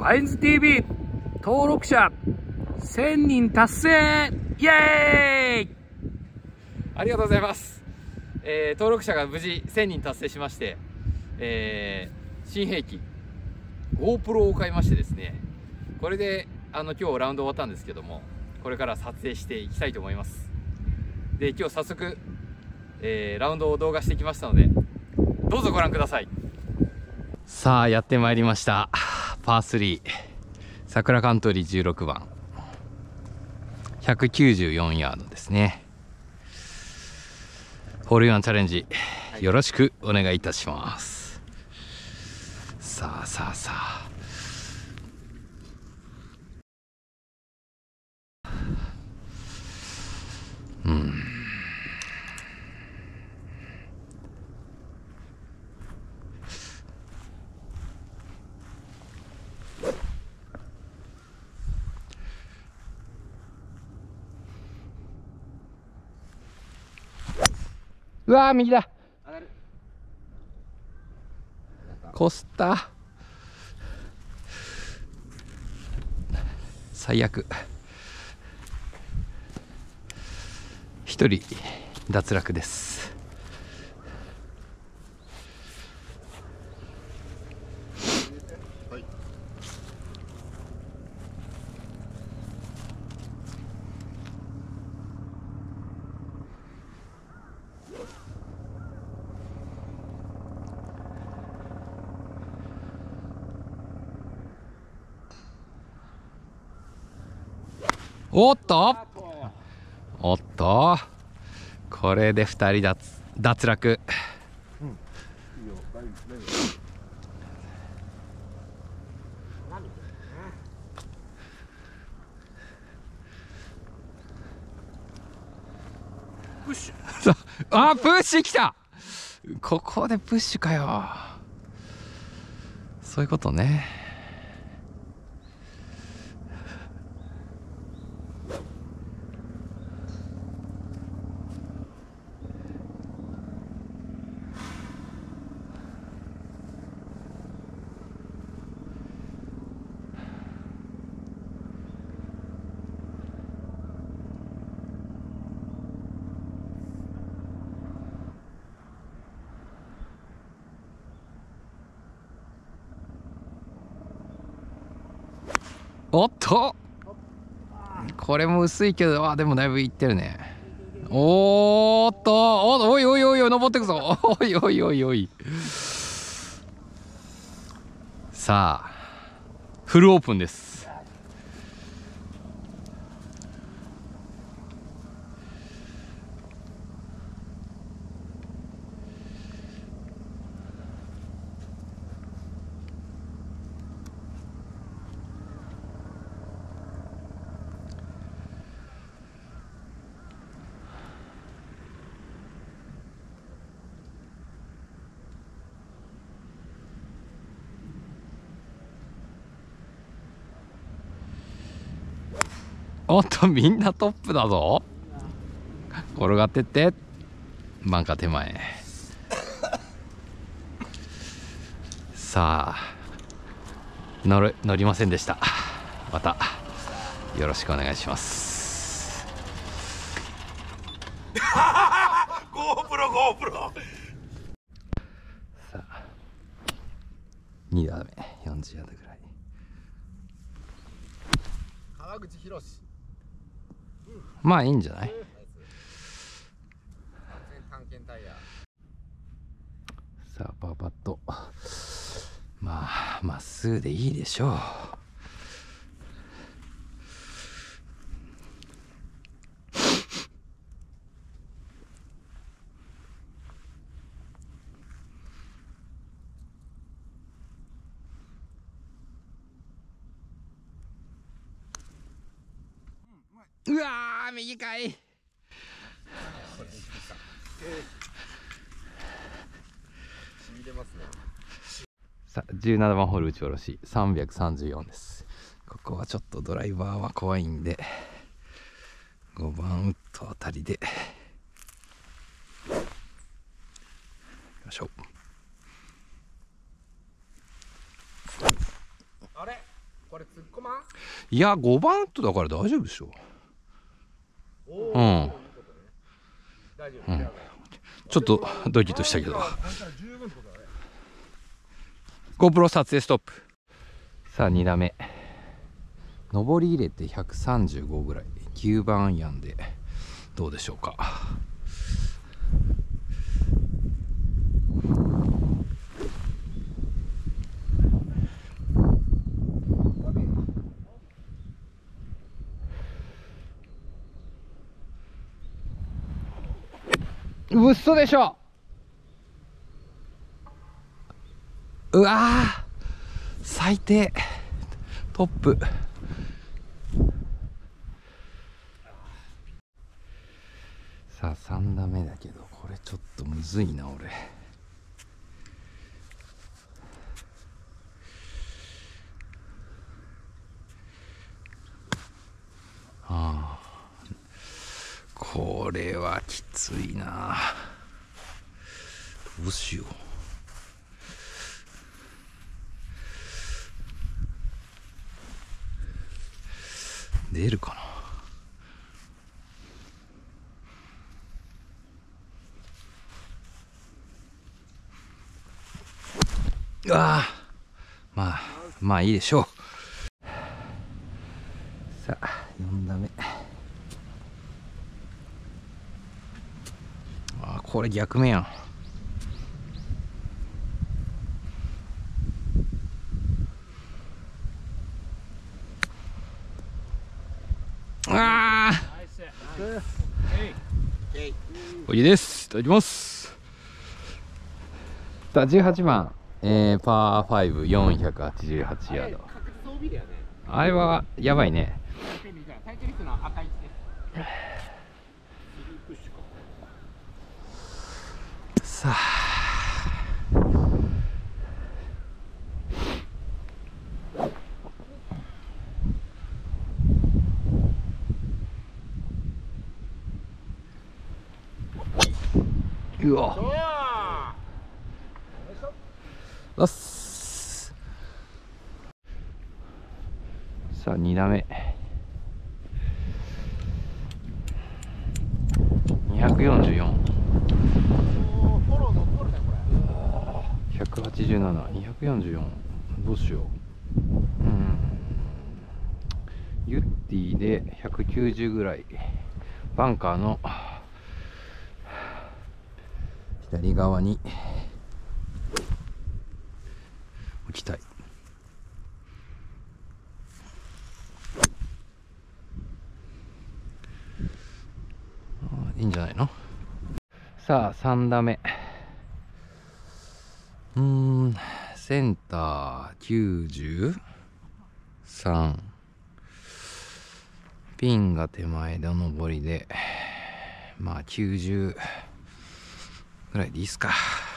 ワインズ TV 登録者1000人達成、イエーイ。 ありがとうございます。登録者が無事1000人達成しまして、新兵器 GoPro を買いましてですね、これで今日ラウンド終わったんですけども、これから撮影していきたいと思います。で、今日早速、ラウンドを動画してきましたので、どうぞご覧ください。さあ、やってまいりました。パー3桜カントリー16番194ヤードですね。ホールインワンチャレンジ、よろしくお願いいたします。さあさあさあ、うわー、右だ。コスタ最悪。一人脱落です。おっとおっと、これで2人脱落。 プッシュあ、プッシュ来た。ここでプッシュかよ。そういうことね。おっと、これも薄いけど、でもだいぶいってるね。おーっと、おいおいおいおい、登ってくぞ。おいおいおいおい。さあ、フルオープンです。おっと、みんなトップだぞ。転がってってバンカー手前。さあ、乗りませんでした。またよろしくお願いします。 GoPro さあ、2打目40ヤードぐらい。 川口博士、 まあいいんじゃない。 探検タイヤ。 さあ、パーパット、まあまっすぐでいいでしょう。うわー、右かい。さあ、17番ホール打ち下ろし334です。ここはちょっとドライバーは怖いんで、5番ウッドあたりでよいしょ。 あれこれ突っ込まん。 いや5番ウッドだから大丈夫でしょ。 おうんお、いいことね。大丈夫。 うんちょっとドキッとしたけど。 十分ってことだね。 GoPro 撮影ストップ。さあ2打目、上り入れて135ぐらい、9番アイアンでどうでしょうか。うっそでしょ。うわー最低、トップ。さあ3打目だけど、これちょっとむずいな俺。ああこれはきついな。どうしよう。出るかな。まあいいでしょう。さあ4打目。これ逆目やん。おいです。いただきます。さあ18番、パー5、488ヤード。あれはやばいね。さあうわよし。さあ2打目244、187、244、どうしよう。ユッティで190ぐらい、バンカーの左側に置きたい。いいんじゃないの。さあ3打目、センター93、ピンが手前で上りで、まあ90ぐらいでいいっすか。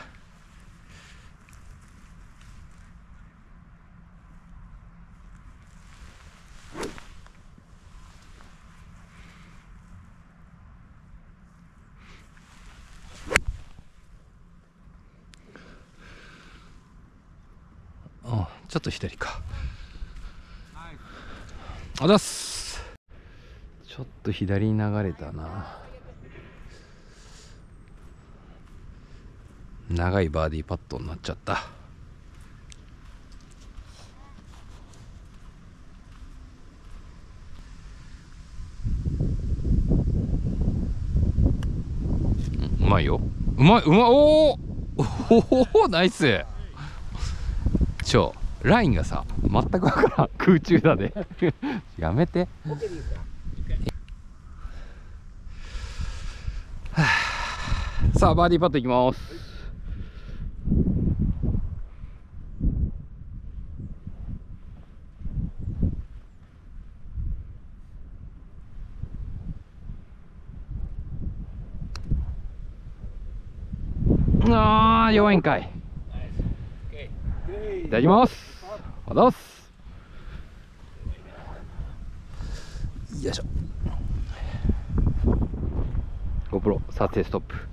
ちょっと左か。あざっす。ちょっと左に流れたな。長いバーディーパットになっちゃった。うまいよ。うまい。おおナイス。ラインがさ全く分からん。空中だでやめて。さあバーディーパットいきます。弱いんかい。いただきます。あざっす。よいしょ。GoPro 撮影ストップ。